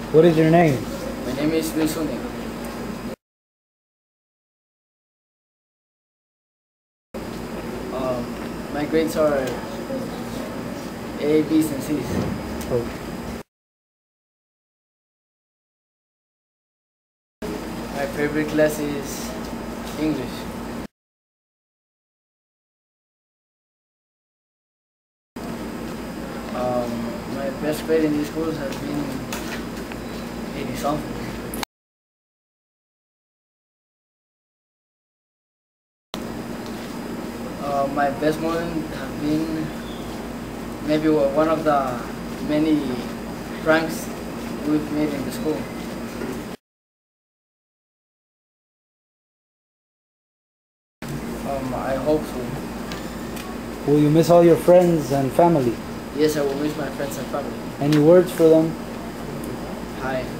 What is your name? My name is Luis Zuniga. My grades are A, B's, and C's. Oh. My favorite class is English. My best grade in these schools has been 80 something. My best moment have been maybe one of the many pranks we've made in the school. I hope so. Will you miss all your friends and family? Yes, I will miss my friends and family. Any words for them? Hi.